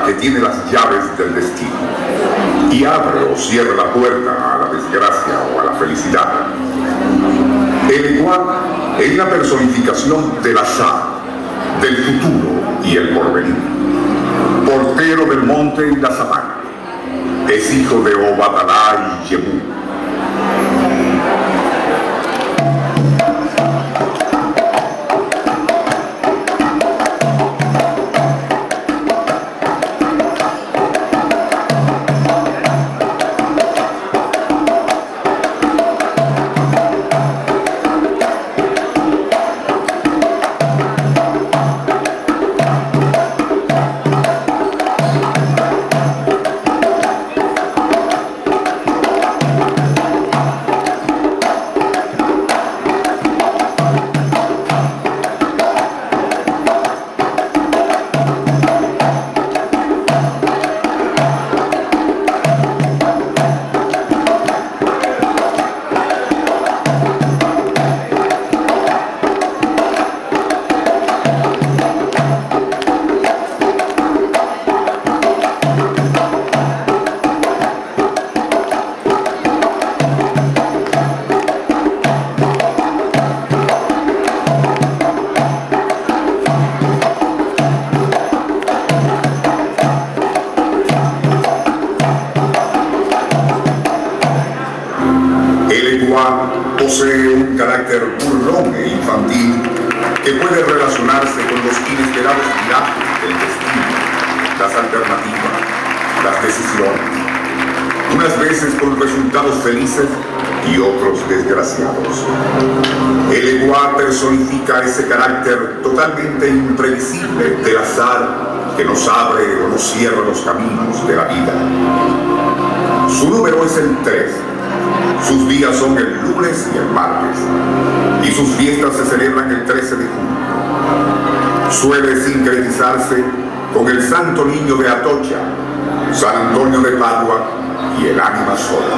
la que tiene las llaves del destino y abre o cierra la puerta a la desgracia o a la felicidad. El Eguá es la personificación del azar, del futuro y el porvenir. Portero del monte y la sabana, es hijo de Obadalá y Jebú. Posee un carácter burlón e infantil que puede relacionarse con los inesperados virajes del destino, las alternativas, las decisiones, unas veces con resultados felices y otros desgraciados. El Eguá personifica ese carácter totalmente imprevisible del azar que nos abre o nos cierra los caminos de la vida. Su número es el 3. Sus días son el lunes y el martes, y sus fiestas se celebran el 13 de junio. Suele sincretizarse con el Santo Niño de Atocha, San Antonio de Padua y el Ánima Sola.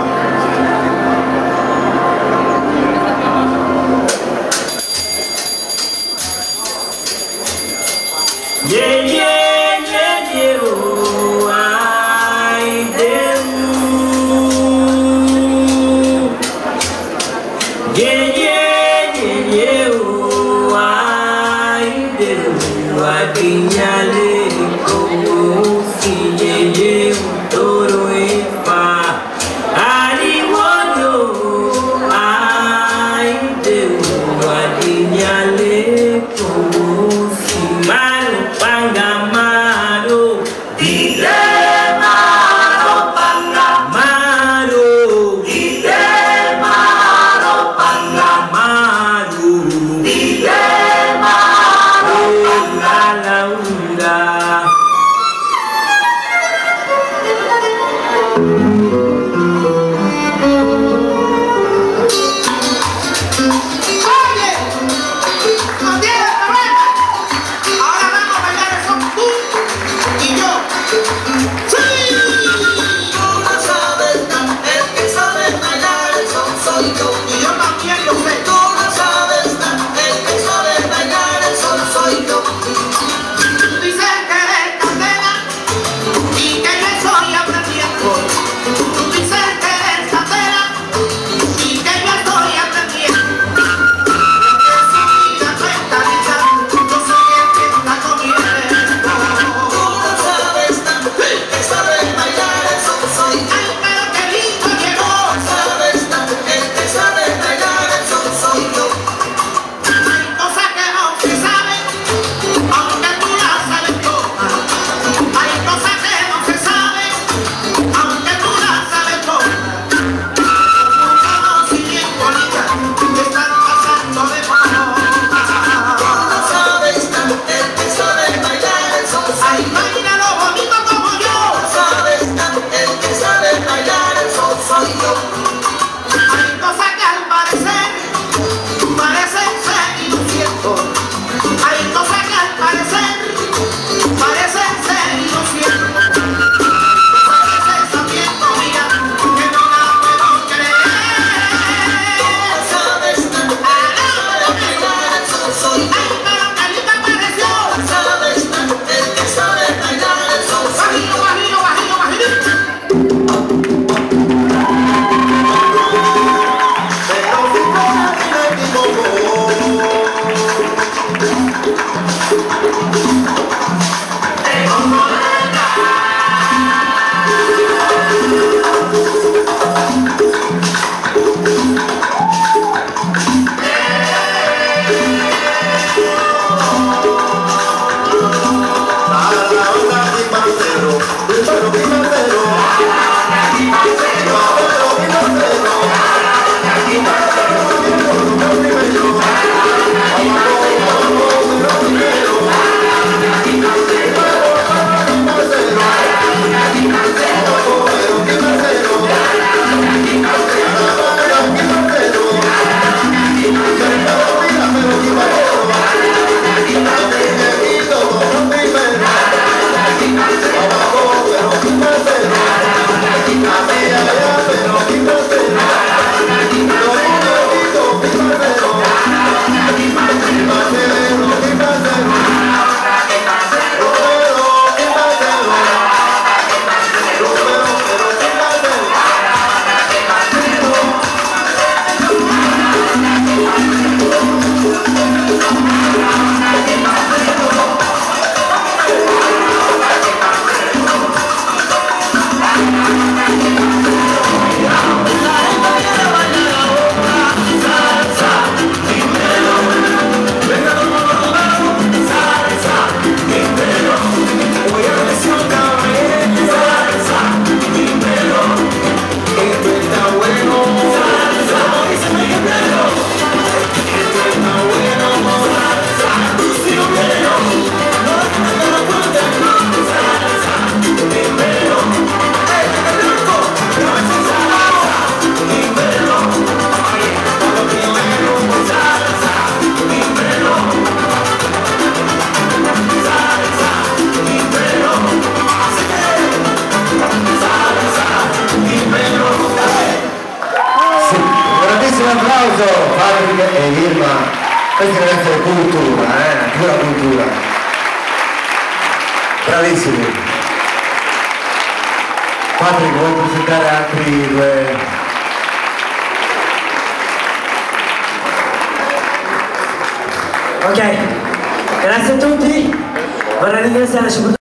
Toro e fa, ali fortissimo applauso, Patrick e Irma. Questa deve essere cultura, pura cultura. Bravissimi. Patrick, vuoi presentare altri due? Ok, grazie a tutti. Vorrei ringraziare soprattutto